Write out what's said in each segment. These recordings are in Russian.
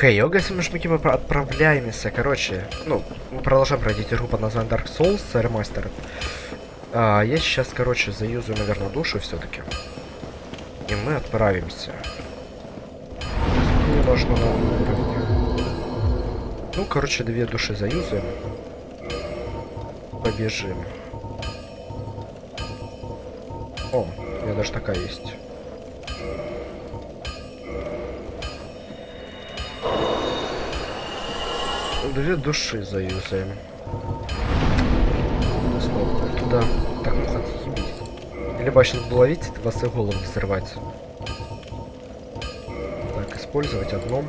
Хей, йога, если мы отправляемся, короче, ну, мы продолжаем пройти игру под названием Dark Souls Remastered. Я сейчас, короче, заюзаю, наверное, душу все-таки. И мы отправимся. Сколько нужно на уровне? Ну, короче, 2 души заюзаем. Побежим. О, у меня даже такая есть. Две души заюзаем. Снова туда. Так, ну хоть ебить. Либо сейчас буду ловить, вас и голову взрывать. Так, использовать одном.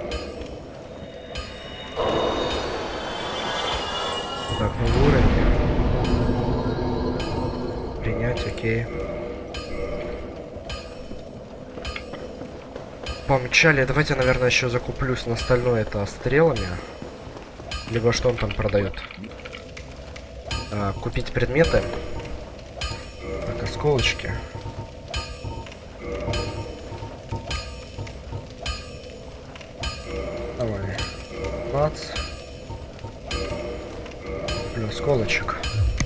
Так, новый уровень. Принять, окей. Помчали. Давайте, наверное, еще закуплюсь на остальное это стрелами. Либо что он там продает? Купить предметы. Так, осколочки. Давай. Бац. Плюс осколочек.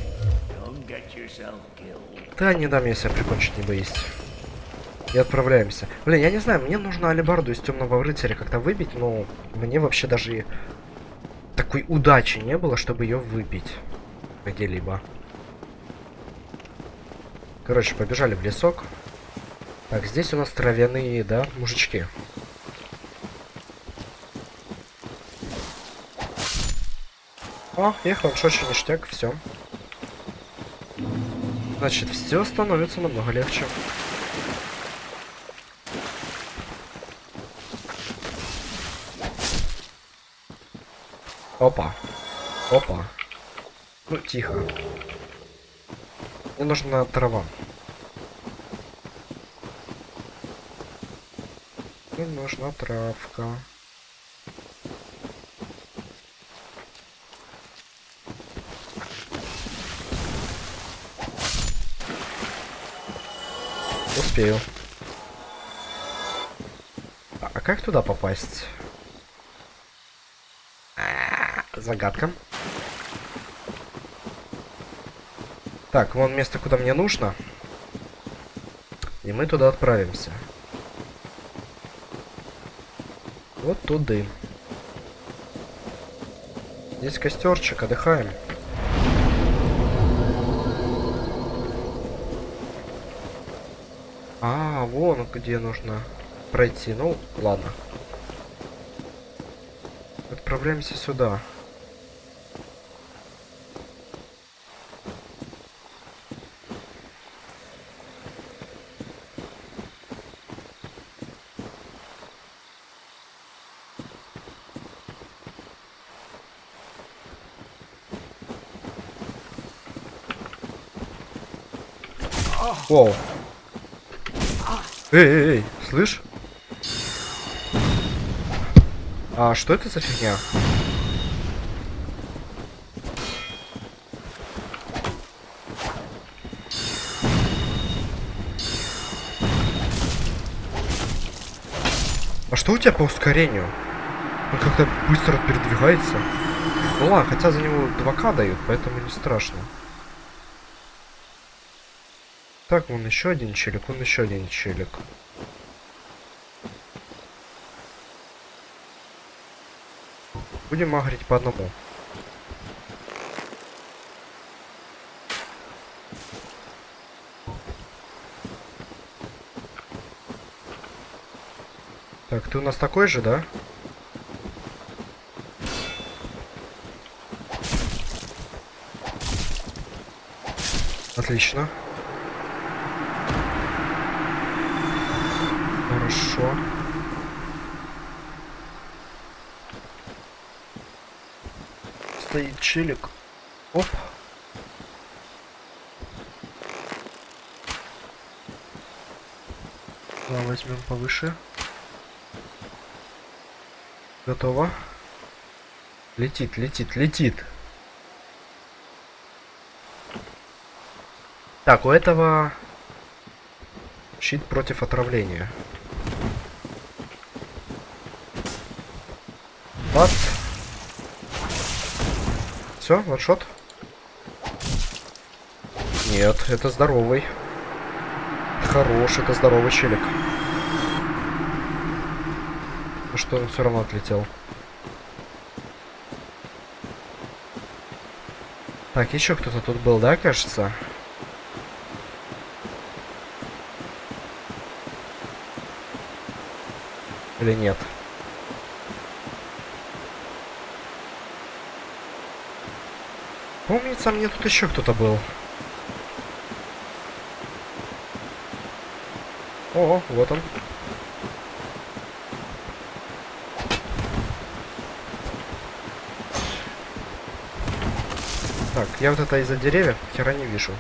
Да, не дам я себя прикончить, не боись. И отправляемся. Блин, я не знаю, мне нужно алебарду из темного рыцаря как-то выбить, но мне вообще даже такой удачи не было, чтобы ее выпить где-либо. Короче, побежали в лесок. Так, здесь у нас травяные, да, мужички. О, их ваншотчик, ништяк, все. Значит, все становится намного легче. Опа. Опа. Ну, тихо. Мне нужна трава. Мне нужна травка. Успею. А как туда попасть? Загадка. Так, вон место, куда мне нужно. И мы туда отправимся. Вот туда. Здесь костерчик, отдыхаем. Вон где нужно пройти. Ну, ладно. Отправляемся сюда. Воу. Эй, слышь? А что это за фигня? А что у тебя по ускорению? Он как-то быстро передвигается. Ну ладно, хотя за него 2К дают, поэтому не страшно. Так, вон еще один челик, вон еще один челик. Будем агрить по одному. Так, ты у нас такой же, да? Отлично. Хорошо. Стоит челик. Оп. Да, возьмем повыше. Готово. Летит, летит, летит. Так, у этого щит против отравления. Бац. Все, ваншот. Нет, это здоровый. Хорош, это здоровый челик. А что, он все равно отлетел. Так, еще кто-то тут был, да, кажется? Или нет? Помнится, мне тут еще кто-то был. О, вот он. Так, я вот это из-за деревьев хера не вижу.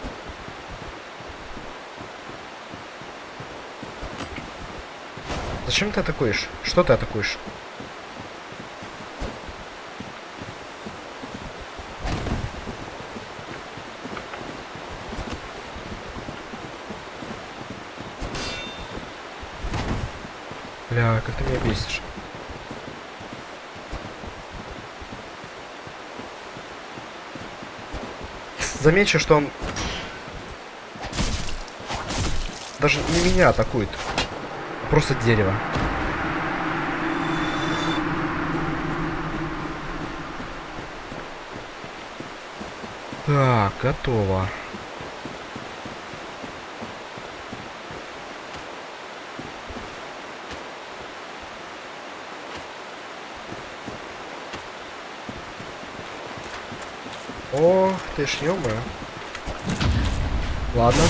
Зачем ты атакуешь? Что ты атакуешь? Бля, как ты меня бесишь. Замечу, что он даже не меня атакует, а просто дерево. Так, готово. Ох ты ж, ё-моё. Ладно.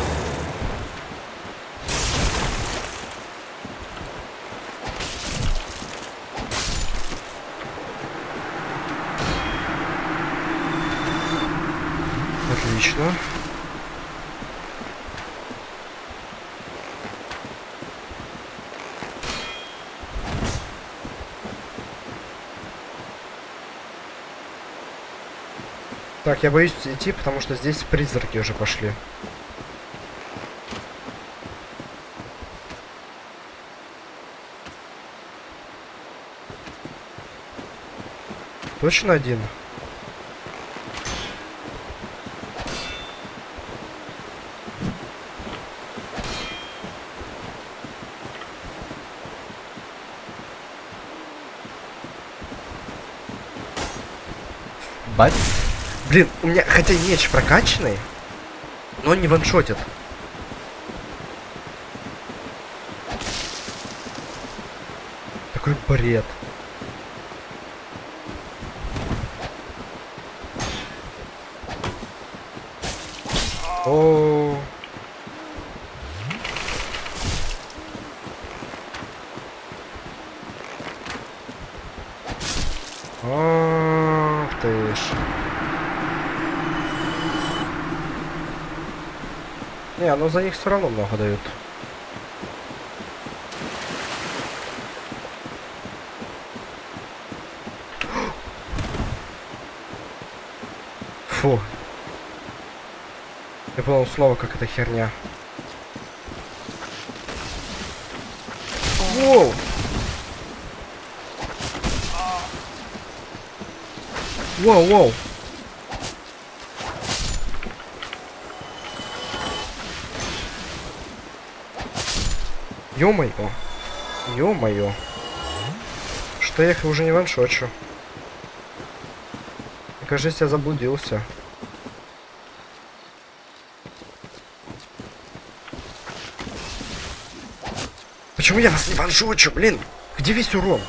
Отлично. Так, я боюсь идти, потому что здесь призраки уже пошли. Точно один? Бать. Блин, у меня хотя меч прокачанный, но он не ваншотит. Такой бред. О. Ах ты ж. Не, ну за них все равно много дают. Фу. Я понял слово, как эта херня. Воу! Воу, воу! Ё-моё! Ё-моё! Что я их уже не ваншочу. Кажется, я заблудился. Почему я вас не ваншочу, блин? Где весь урон?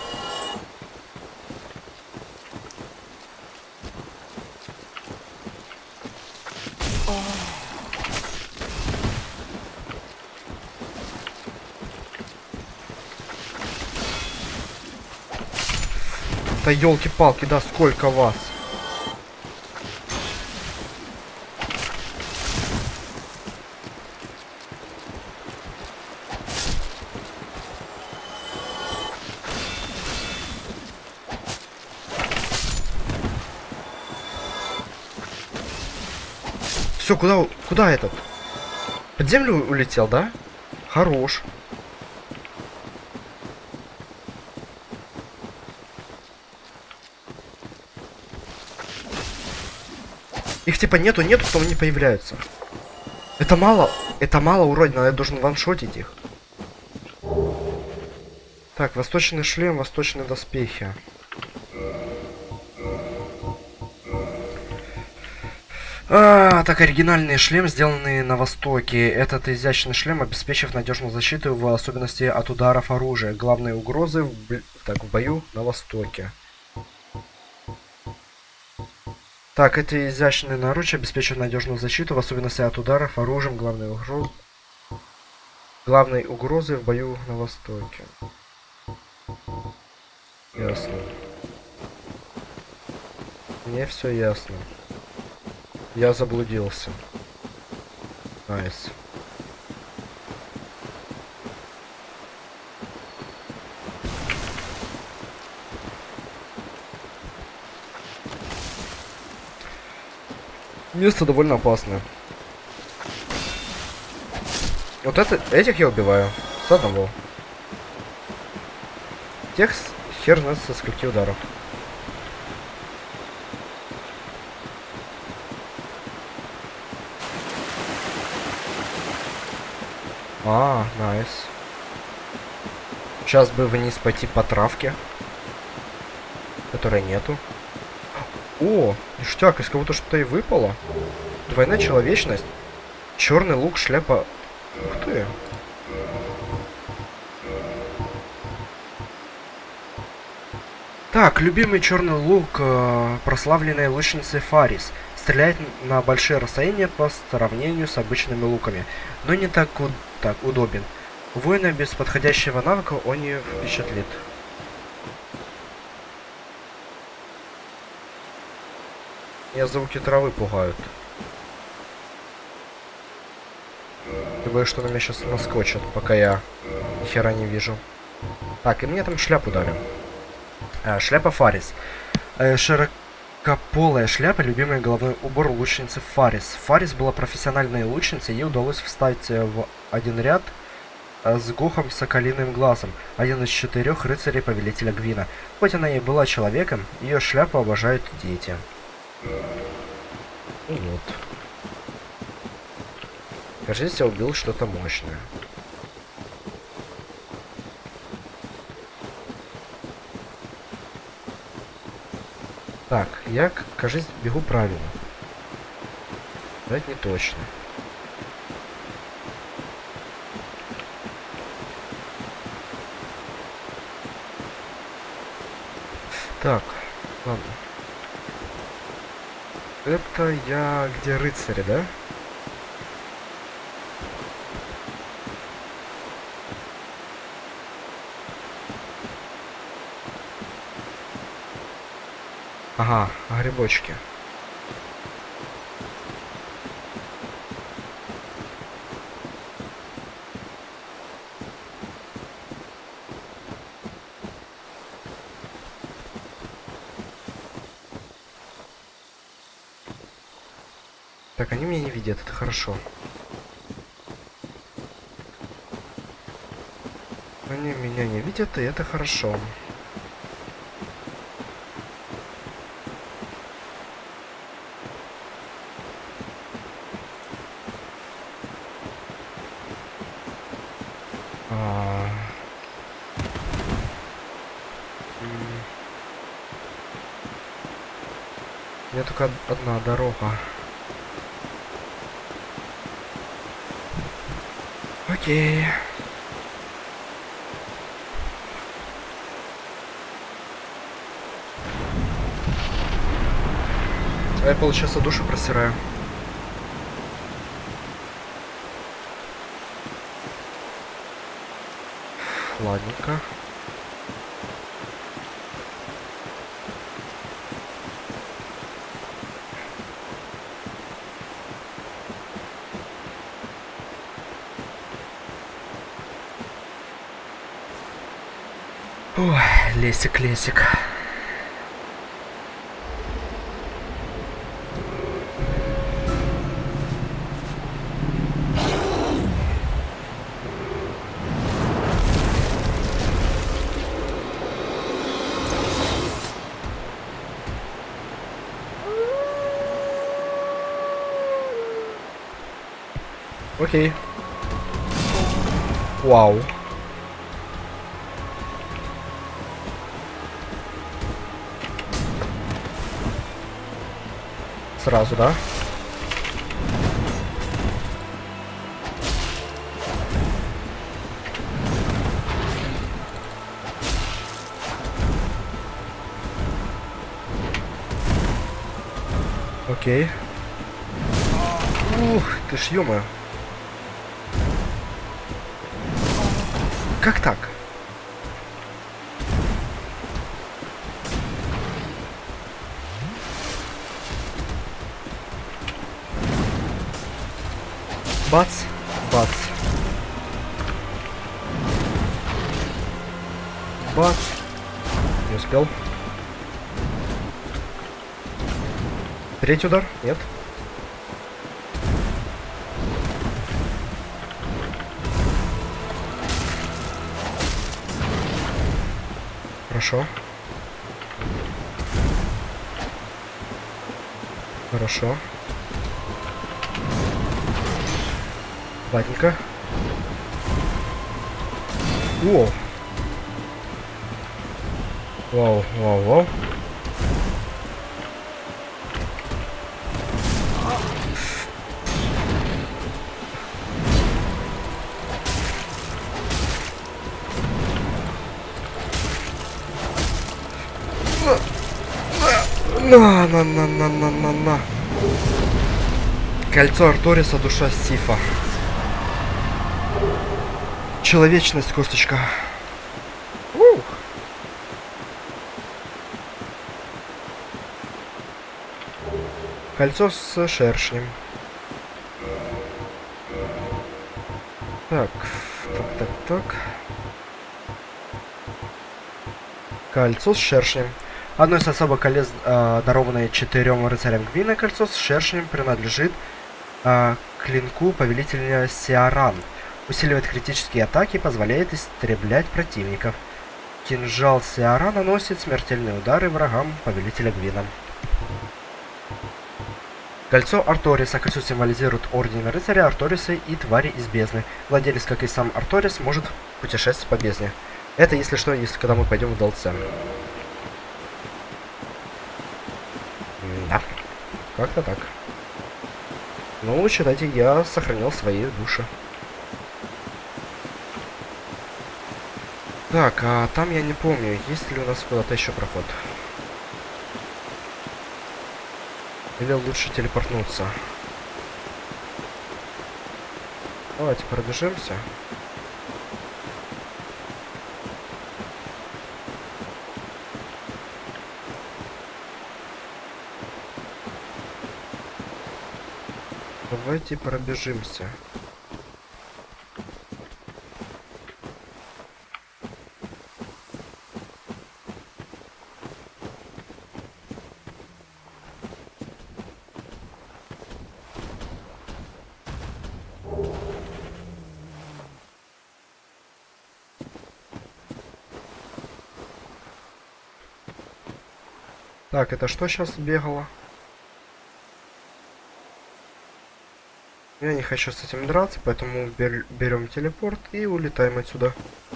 Да елки-палки, да сколько вас? Все, куда этот? Под землю улетел, да? Хорош. Их типа нету, потом они появляются. Это мало, уродина, я должен ваншотить их. Так, восточный шлем, восточные доспехи. Так, оригинальный шлем, сделанный на Востоке. Этот изящный шлем обеспечив надежную защиту, в особенности от ударов оружия. Главные угрозы в бою на Востоке. Так, эти изящные наручи обеспечивают надежную защиту, в особенности от ударов оружием. Главные угрозы в бою на Востоке. Ясно. Мне все ясно. Я заблудился. Найс. Место довольно опасное. Вот этих я убиваю. С одного. Тех хер знает со скольки ударов. Найс. Сейчас бы вниз пойти по травке, которой нету. О, ништяк, из кого-то что-то и выпало. Двойная человечность. Черный лук, шляпа. Ух ты. Так, любимый черный лук прославленной лучницы Фарис. Стреляет на большие расстояния по сравнению с обычными луками, но не так удобен. Воина без подходящего навыка он не впечатлит. Меня звуки травы пугают. Я боюсь, что на меня сейчас наскочат, пока я ни хера не вижу. Так, и мне там шляпу дали. Шляпа Фарис. Широкополая шляпа, любимый головной убор лучницы Фарис. Фарис была профессиональной лучницей, ей удалось встать в один ряд с Гохом Соколиным Глазом, один из 4 рыцарей Повелителя Гвина. Хоть она и была человеком, ее шляпу обожают дети. Вот. Кажется, я убил что-то мощное. Так, я, кажется, бегу правильно. Но это не точно. Так, ладно. Это я где рыцари, да? Ага, грибочки. Так, они меня не видят, это хорошо. Они меня не видят, и это хорошо. У меня только одна дорога. Окей. А я, получается, душу просираю. Ладненько. Ой, лесик. Окей. Вау. Сразу, да? Окей. Ух, ты ж ё-моё. Как так? Бац, бац. Бац. Не успел. Третий удар? Нет. Хорошо. Хорошо. Ладненько. О! Вау, вау, вау. На. Кольцо Арториса, душа Сифа. Человечность, косточка. Ух. Кольцо с шершнем. Так. Кольцо с шершнем. Одно из особо колец, дарованное 4 рыцарям Гвина, кольцо с шершнем принадлежит клинку повелителя Сиаран. Усиливает критические атаки и позволяет истреблять противников. Кинжал Сиара наносит смертельные удары врагам повелителя Гвина. Кольцо Арториса. Кольцо символизирует орден рыцаря Арториса и твари из бездны. Владелец, как и сам Арторис, может путешествовать по бездне. Это, если что, если когда мы пойдем в Далцен. Да. Как-то так. Ну, считайте, я сохранил свои души. Так, а там я не помню, есть ли у нас куда-то еще проход. Или лучше телепортнуться. Давайте пробежимся. Давайте пробежимся. Так, это что сейчас бегало? Я не хочу с этим драться, поэтому берем телепорт и улетаем отсюда.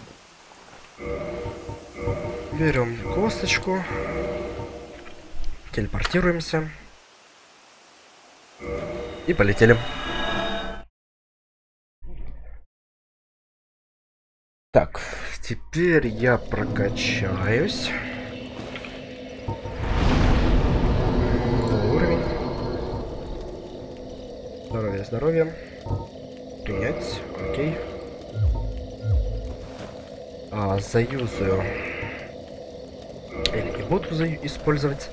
Берем косточку. Телепортируемся. И полетели. Так, теперь я прокачаюсь. Здоровье. Принять. Окей. Заюзаю. Или не буду использовать.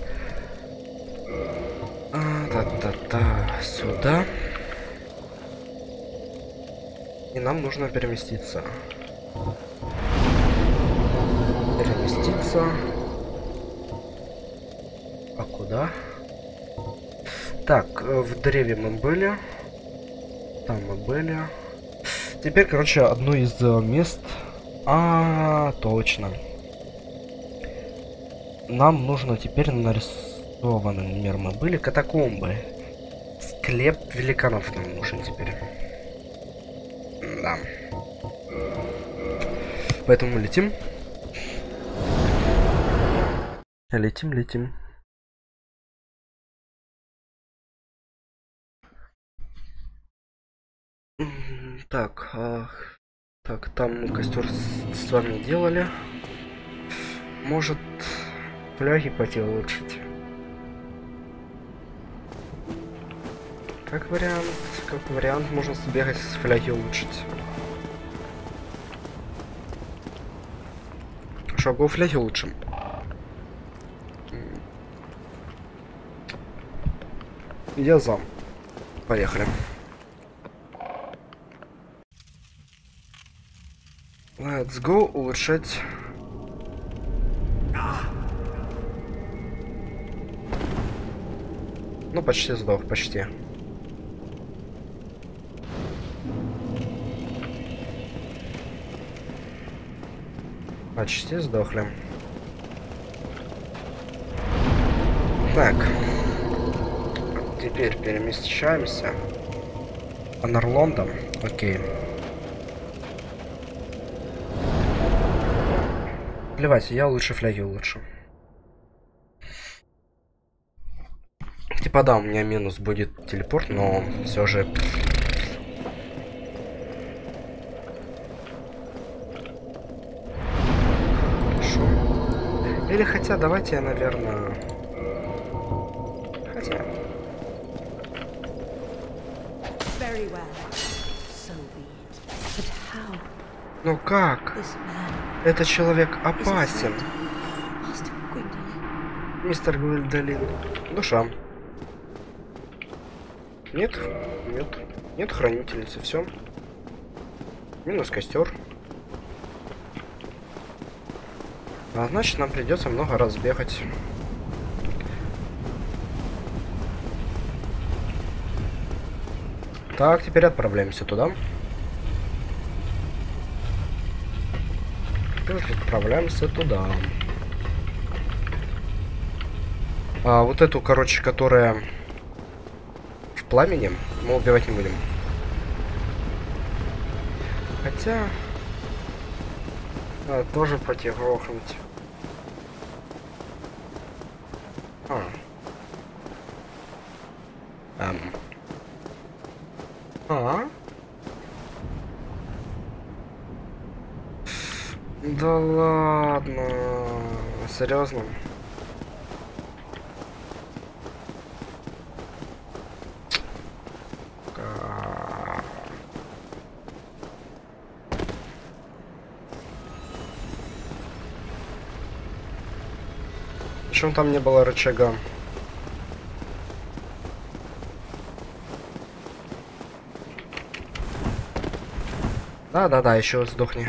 Сюда. И нам нужно переместиться. А куда? Так, в древе мы были. Там мы были. Теперь, короче, одно из мест. Точно. Нам нужно теперь нарисовано, например, мы были катакомбы. Склеп великанов нам нужен теперь. Да. Поэтому мы летим. Летим, летим. Так, так, там мы костер с вами делали. Может, фляги пойти улучшить? Как вариант, можно сбегать с фляги улучшить. Шагу фляги улучшим. Я зам. Поехали. Let's go улучшать. Ну, почти сдох, почти. Почти сдохли. Так. Теперь перемещаемся. Анарлондом. Окей. Плевать, я лучше фляги улучшу. Типа да, у меня минус будет телепорт, но все же... Хорошо. Или хотя, давайте я, наверное... Хотя... Ну как? Этот человек опасен. Мистер Гвиндолин. Душа. Нет, нет. Нет хранительницы, все. Минус костер. А значит, нам придется много раз бегать. Так, теперь отправляемся туда. Отправляемся туда. А вот эту, короче, которая в пламени, мы убивать не будем. Хотя... тоже потихоньку. Да ладно. Серьезно? Почему там не было рычага? Да, еще сдохни.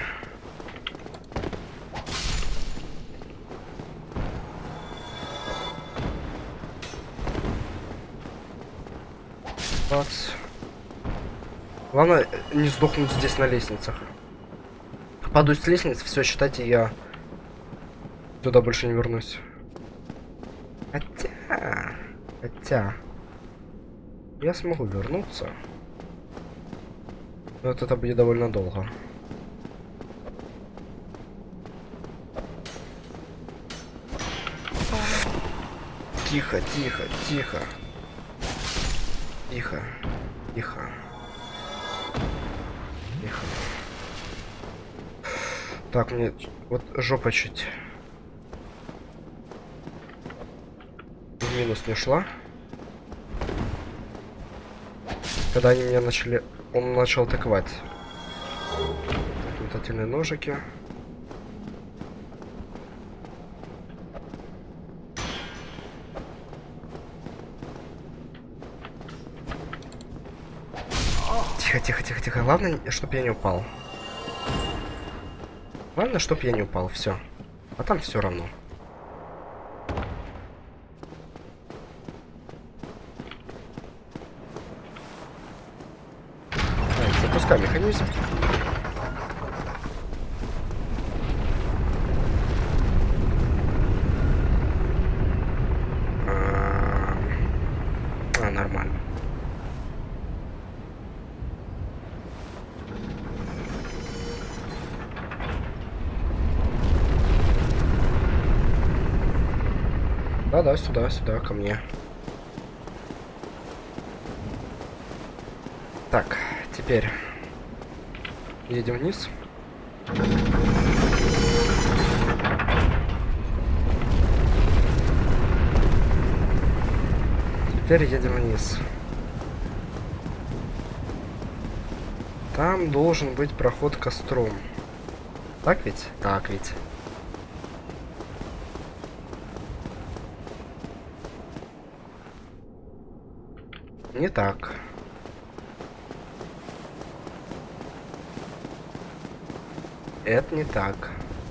Бац. Главное не сдохнуть здесь на лестницах. Падаю с лестниц, все, считайте, я туда больше не вернусь. Хотя... Я смогу вернуться. Но вот это будет довольно долго. Тихо, тихо, тихо. Тихо, тихо. Тихо. Так, мне вот жопа чуть в минус не шла. Когда они меня начали... Он начал атаковать. Метательные ножики. Тихо. Главное, чтоб я не упал. Главное, чтоб я не упал. Все. А там все равно. Так, запускай механизм. Нормально. сюда, сюда, сюда, ко мне. Так, теперь едем вниз. Теперь едем вниз. Там должен быть проход к костру. Так ведь? Так ведь. Не так. Это не так.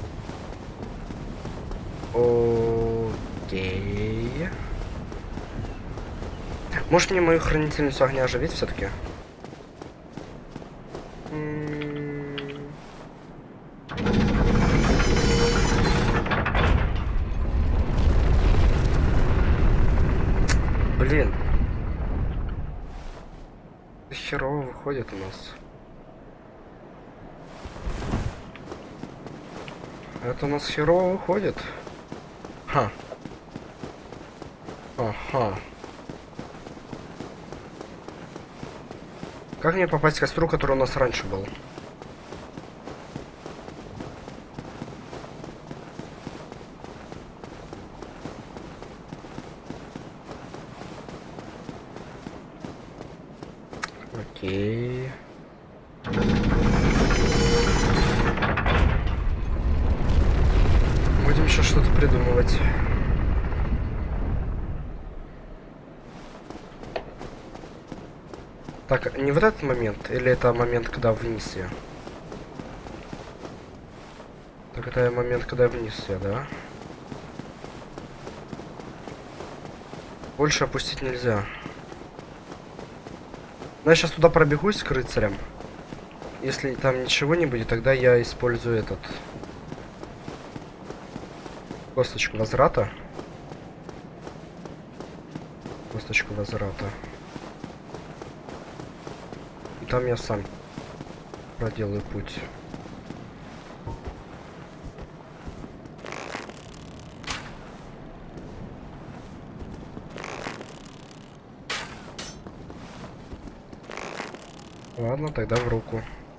Окей. Может мне мою хранительницу огня оживить все-таки? Блин. Херово выходит у нас. Это у нас херово выходит. Ха. Ага. Как мне попасть к костру, который у нас раньше был? Окей. Будем еще что-то придумывать. Так, не вот этот момент, или это момент, когда вниз я? Так, это момент, когда вниз я, да? Больше опустить нельзя. Но я сейчас туда пробегусь к рыцарям. Если там ничего не будет, тогда я использую этот... Косточку возврата. Косточку возврата. И там я сам проделаю путь. Ладно, тогда в руку.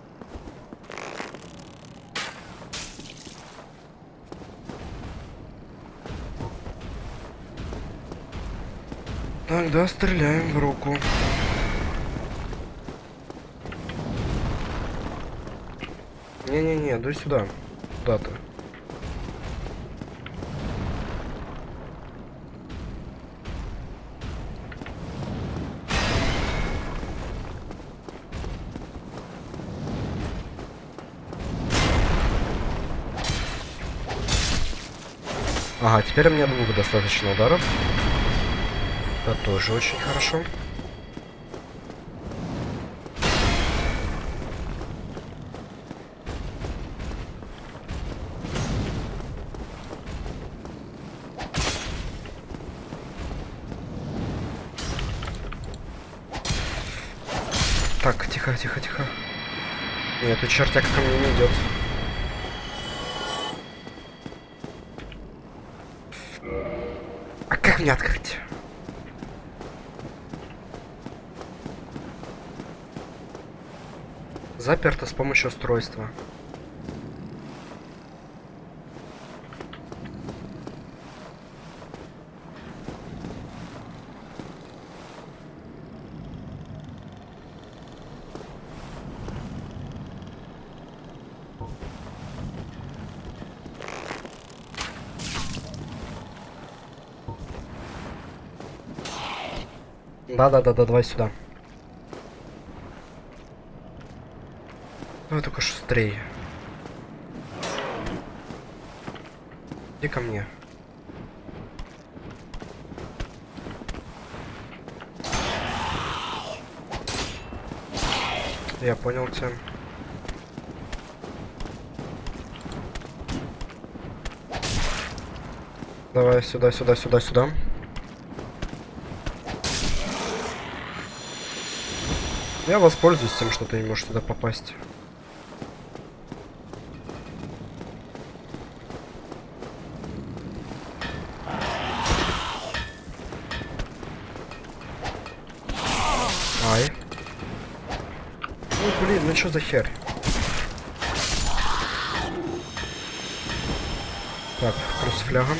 Тогда стреляем в руку. Не-не-не, дуй сюда. Куда-то. Ага, теперь у меня 2 достаточно ударов. Это тоже очень хорошо. Так, тихо, тихо, тихо. Нет, тут чертяка ко мне не идет. А как мне открыть? Заперто с помощью устройства. Да-да-да, давай сюда. Давай только шустрее. Иди ко мне. Я понял тебя. Давай сюда, сюда, сюда, сюда. Я воспользуюсь тем, что ты не можешь туда попасть. Ну блин, ну что за херь? Так, плюс фляга.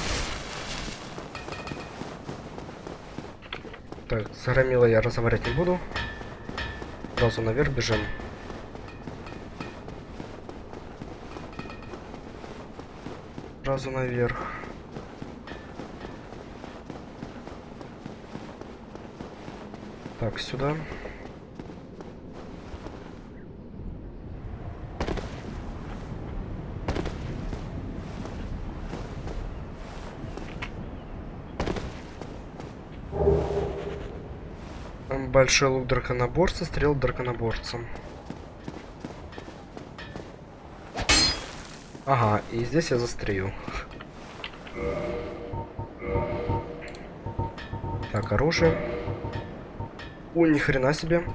Так, загромила я разговаривать не буду. Сразу наверх бежим. Сразу наверх. Так, сюда. Большой лук драконоборца, стрел драконоборца. Ага, и здесь я застрелю. Так, оружие. О, ни хрена себе.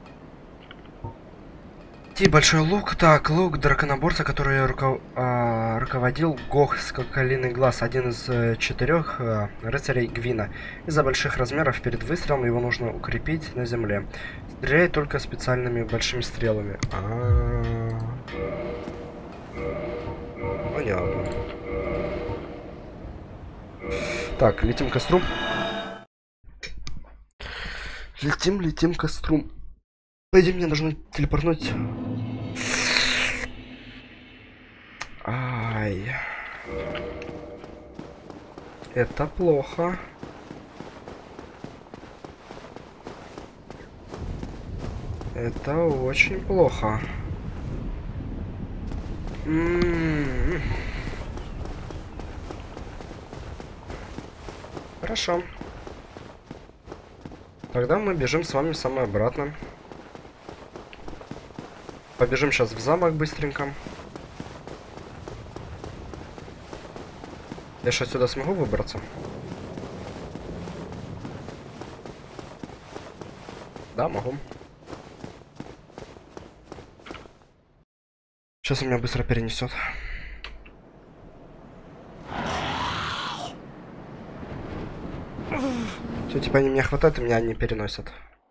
И большой лук. Так, лук драконоборца, который руководил Гох Скоколиный Глаз, один из 4 рыцарей Гвина. Из-за больших размеров перед выстрелом его нужно укрепить на земле. Стреляет только специальными большими стрелами. Понятно. Так, летим к костру. Летим к костру. По идее, мне должно телепортнуть. Ай. Это плохо. Это очень плохо. Хорошо. Тогда мы бежим с вами самое обратно. Побежим сейчас в замок быстренько. Я сейчас отсюда смогу выбраться? Да, могу. Сейчас у меня быстро перенесет. Все, типа они меня хватают, и меня не переносят.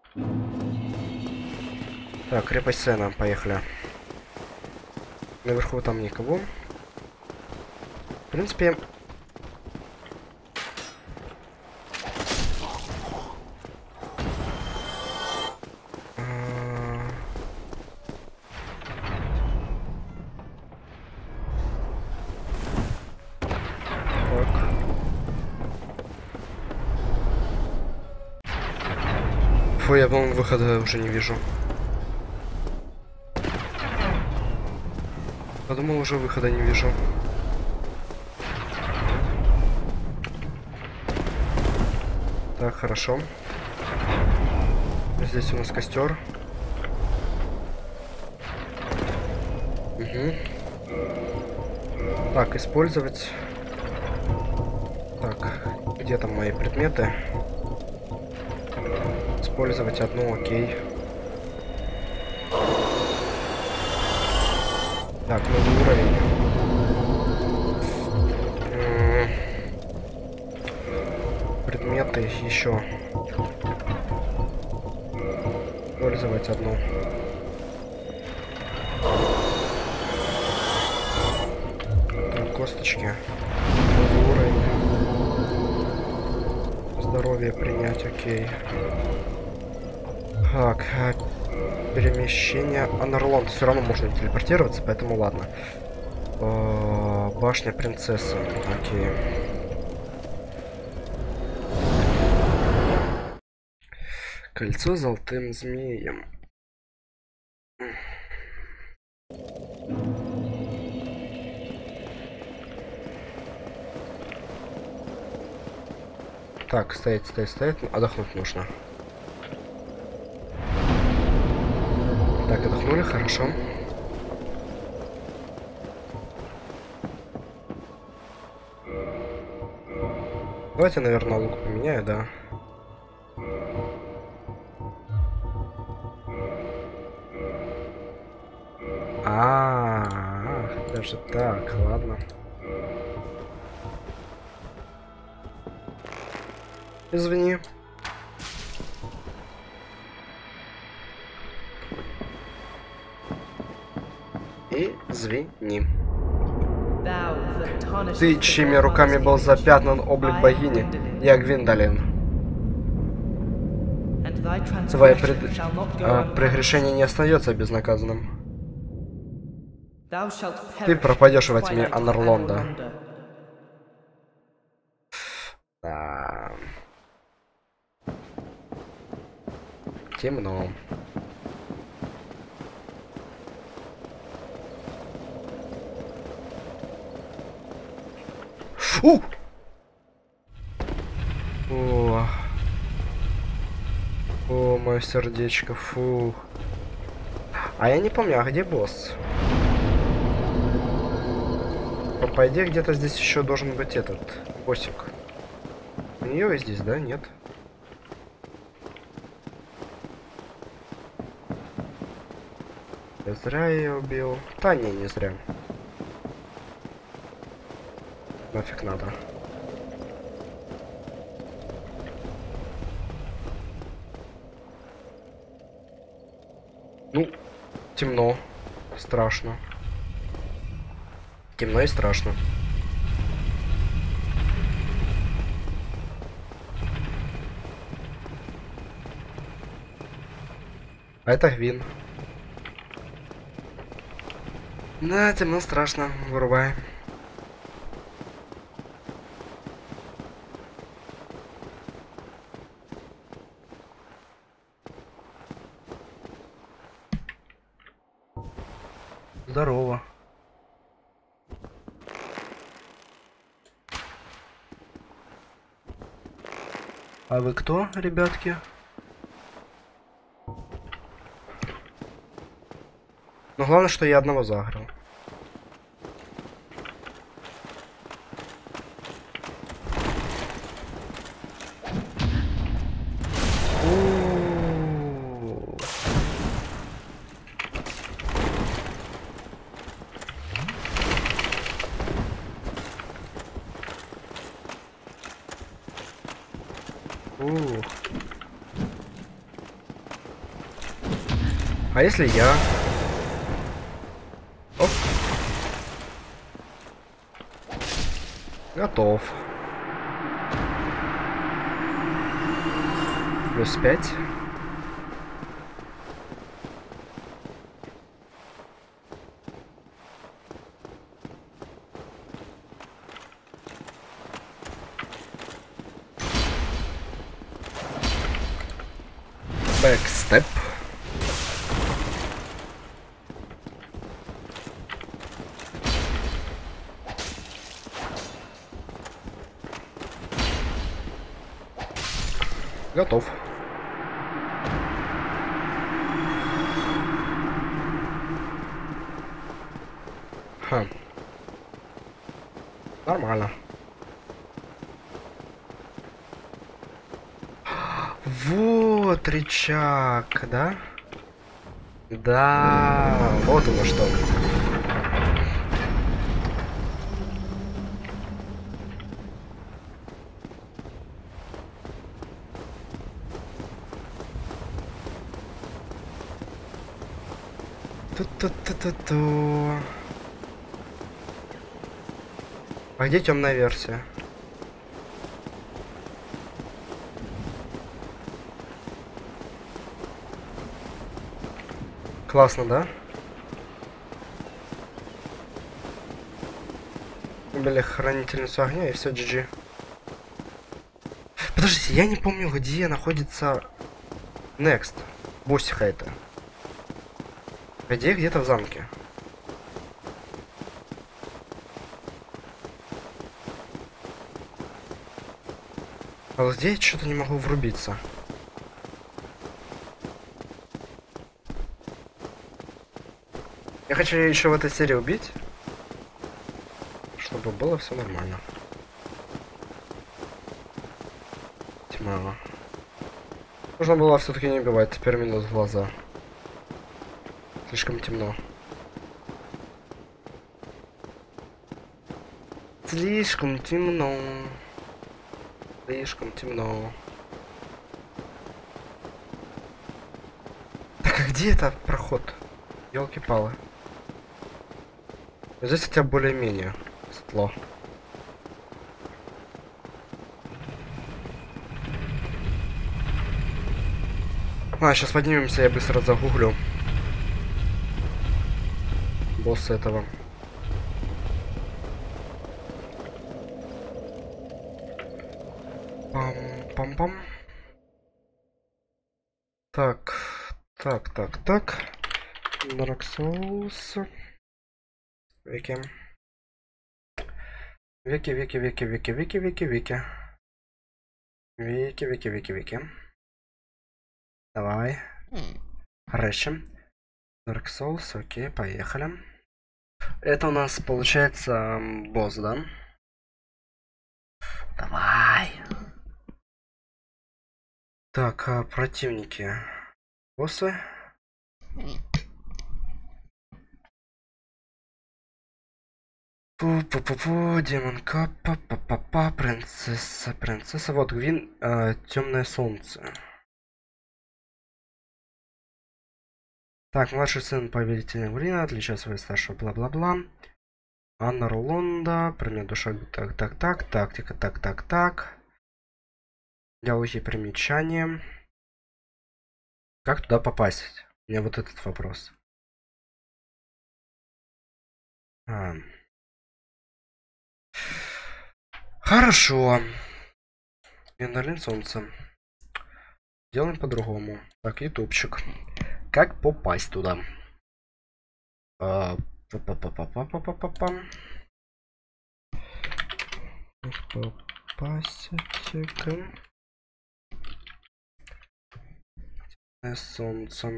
Так, крепость Сена, поехали. Наверху там никого. В принципе... Фу, я, по-моему, выхода уже не вижу. Подумал, уже выхода не вижу. Так, хорошо. Здесь у нас костер. Угу. Так, использовать. Так, где там мои предметы? Использовать одну, окей. Так, новый уровень. Предметы еще. Использовать одну. Так, косточки. Новый уровень. Здоровье принять, окей. Так, перемещение. Анарлон все равно можно телепортироваться, поэтому ладно. Башня принцессы. Окей. Кольцо с золотым змеем. Так, стоять. Отдохнуть нужно. Так, отдохнули, хорошо. Давайте, наверное, лук поменяю, да. Даже так, ладно. Извини. Извини. Ты, чьими руками был запятнан облик богини, я Гвиндолин. Твое прегрешение не остается безнаказанным. Ты пропадешь во тьме Анарлонда. Да. Темно. О, мое сердечко, фу. А я не помню, а где босс? По идее, где-то здесь еще должен быть этот боссик. У нее здесь, да? Нет. Я зря ее убил. Да не зря. Нафиг надо. Ну, темно. Страшно. Темно и страшно. А это Гвин. Да, темно, страшно. Вырубай. Здорово. А вы кто, ребятки? Но главное, что я одного загрел. А если я? Оп. Готов. Плюс 5. Бэкстеп. Готов. Ха. Нормально. Вот рычаг, да? Да, вот оно что. Ту-ту-ту-ту-ту. А где темная версия? Классно, да? Убили хранительницу огня и все, GG. Подождите, я не помню, где находится Next. Боссиха это. Где? Где-то в замке. А вот здесь что-то не могу врубиться. Я хочу еще в этой серии убить, чтобы было все нормально. Тьма. Нужно было все-таки не убивать, теперь минус глаза. Слишком темно. Слишком темно. Слишком темно. Так, а где это проход? Ёлки-палы. Здесь хотя бы более-менее светло. Сейчас поднимемся, я быстро загуглю босса этого. Пам-пам-пам. Так. Dark Souls. Вики. Вики. Давай. Рэщем. Dark Souls, окей, поехали. Это у нас получается босс, да? Давай. Так, противники. Боссы. Пу-пу-пу-пу, демон капа, па-па-па, принцесса, вот Гвин, темное солнце. Так, младший сын повелителя Гвина, отличается от старшего, бла-бла-бла. Анна Ролонда, примет душа, так, тактика, так. Диалоги примечания. Как туда попасть? У меня вот этот вопрос. Хорошо. Виндолин солнца. Делаем по-другому. Так, ютубчик. Как попасть туда? Попасть к солнцу.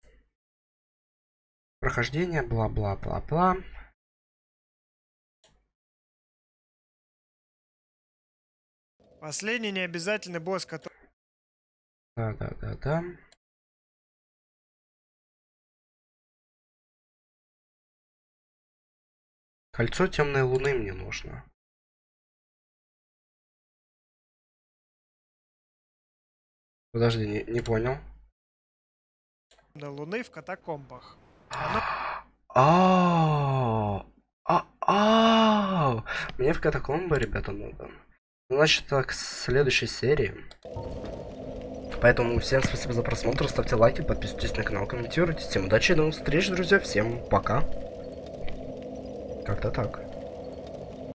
Прохождение, бла-бла-бла-бла. Последний необязательный босс, который... Да. Кольцо темной луны мне нужно. Подожди, не понял. На Луны в катакомбах. Мне в катакомбы, ребята, надо. Значит, так, с следующей серии. Поэтому всем спасибо за просмотр, ставьте лайки, подписывайтесь на канал, комментируйте. Всем удачи, до новых встреч, друзья, всем пока. Как-то так.